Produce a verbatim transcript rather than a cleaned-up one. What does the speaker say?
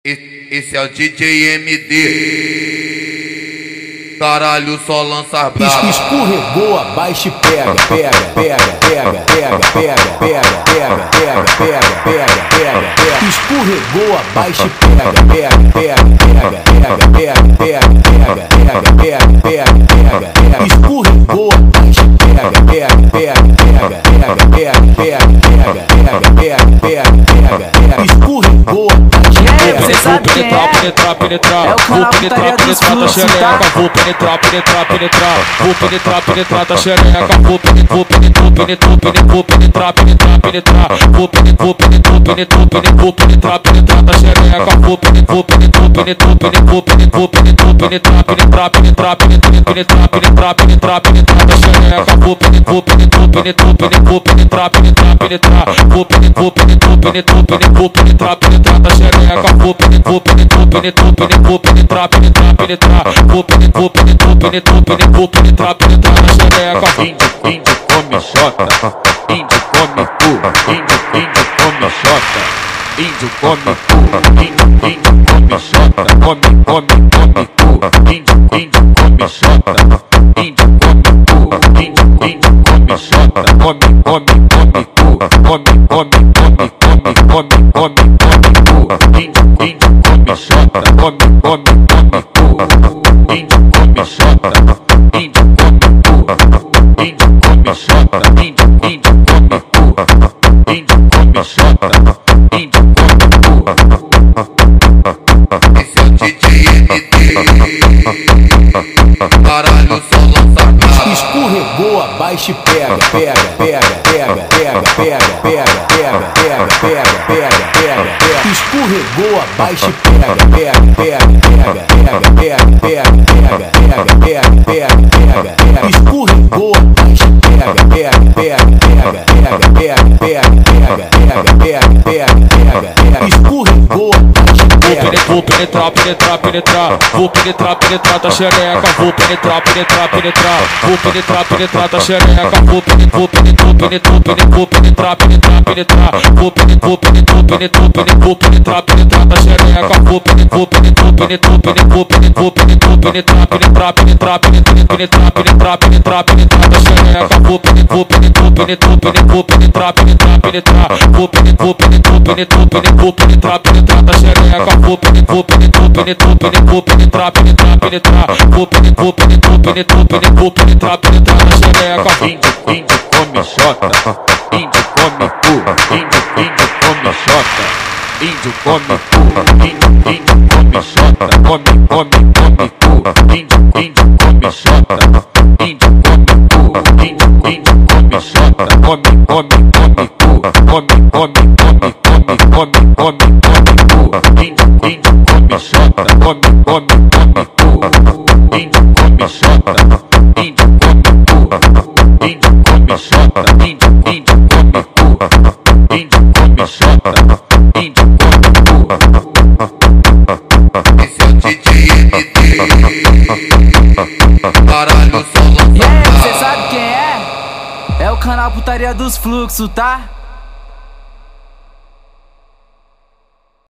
Esse é o D J M D. Caralho, só lança brava. Escorregou, abaixa e pega, pega, pega, pega, pega, pega, pega, pega, pega, pega, pega, pega, pega. Escorregou, abaixa e pega, pega, pega, pega, pega, pega, pega, pega, pega, pega, pega, pega, pega. Escorregou, abaixa e pega, pega, pega, pega, pega, pega, pega, pega, pega, pega, pega, pega, pega. Escorregou, abaixa e pega. Você sabe quem é? Penetrar, penetrar, É o vou canal penetrar, Putaria dos penetrar, tá Fluxos, xereca, tá? vou penetrar, penetrar, penetrar, vou penetrar, penetrar, tá xereca, vou penetrar, vou penetrar, penetrar, vou penetrar, penetrar, penetrar, vou penetrar, vou penetrar, penetrar, vou penetrar, penetrar, tá xereca, vou penetrar, vou penetrar, penetrar, vou penetrar, vou penetrar, penetrar, penetrar, penetrar, penetrar, penetrar, penetrar, penetrar, tá xereca, vou penetrar, vou penetrar, penetrar, vou penetrar, penetrar, penetrar, vou penetrar, vou penetrar, penetrar, vou penetrar, penetrar, tá xereca, vou penetrar, vou penetrar, penetrar, vou penetrar, penetrar, penetrar, vou penetrar, vou penetrar, penetrar, vou penetrar, penetrar, tá xereca. Índio, índio come xota, índio come cu, índio, índio come xota, índio come cu, índio, índio come xota, come, come, come cu, índio, índio come xota, índio come cu, índio, índio come xota, come, come, come cu, come, come, come, come, come, come, come cu, índio, índio come xota, come, come, come cu, índio come xota, índio come cu, índio come xota, índio, índio come cu, índio come xota, índio come cu. Esse é o D J M D. Caralho, só lança brava. Escorregou, abaixa e pega, pega, pega, pega, pega, pega, pega, pega, pega, pega, pega, pega, pega. Escorregou, abaixa e pega, pega, pega, pega, pega, pega, pega, pega, pega, pega, pega, pega, pega. Escorregou, abaixa e pega, pega, pega, pega, pega, pega, pega, pega, pega, pega, pega, pega, pega. Escorregou, abaixa e pega. Vou penetrar, penetrar, penetrar, vou penetrar, penetrar, tá xereca, vou penetrar, penetrar, penetrar, vou penetrar, penetrar, tá xereca, vou penetrar, vou penetrar, penetrar, vou penetrar, penetrar, penetrar, vou penetrar, vou penetrar, penetrar, vou penetrar, penetrar, tá xereca, vou penetrar, vou penetrar, penetrar, vou penetrar, vou penetrar, penetrar, penetrar, penetrar, penetrar, penetrar, penetrar, penetrar, tá xereca, vou penetrar, vou penetrar, penetrar, vou penetrar, penetrar, penetrar, vou penetrar, vou penetrar, penetrar, vou penetrar, penetrar, tá xereca, vou penetrar, vou penetrar, penetrar, vou penetrar, penetrar, penetrar, vou penetrar, vou penetrar, penetrar, vou penetrar, penetrar, tá xereca. Índio, índio come xota, índio come cu, índio, índio come xota, índio come cu, índio, índio come xota, come, come, come cu, índio, índio come xota, índio come cu, índio, índio come xota, come, come, come cu, come, come, come, come, come, come, come cu, índio, índio come xota, come, come, come cu, índio come xota, índio come cu, índio come xota, índio, índio come cu, índio come xota, índio come cu. Esse é o D J M D. Caralho, só lança E aí, brava. você sabe quem é? É o canal Putaria dos Fluxos, tá?